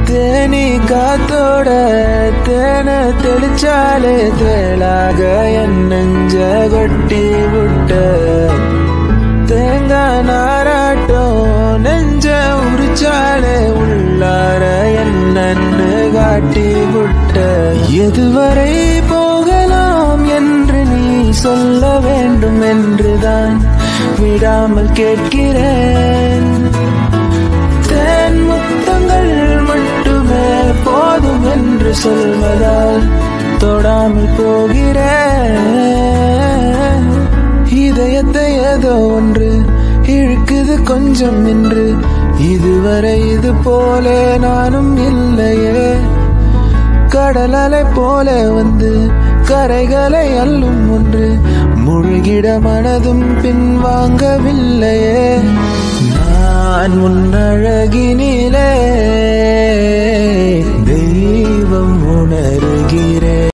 தேனி காத்தோட தேன தெளிச்சாலே தேளாக என் நெஞ்ச கொட்டி விட்ட தேங்காய் நாராட்டம் நெஞ்ச உரிச்சாலே உள்ளார என்னன்னு காட்டி விட்ட எதுவரை போகலாம் என்று நீ சொல்ல வேண்டும் என்றுதான் விடாமல் கேட்கிறேன். தேன் முத்தங்கள் மட்டுமே போதும் என்று சொல்வதால் தொடாமல் போகிறேன். இதயத்தை ஏதோ ஒன்று இழுக்குது கொஞ்சம் என்று இதுவரை இது போல நானும் இல்லையே. கடல் அலை போல வந்து கரைகளை அள்ளும் ஒன்று முழுகிட மனதும் பின்வாங்கவில்லையே. நான் உன்னழகினிலே தெய்வம் உணரு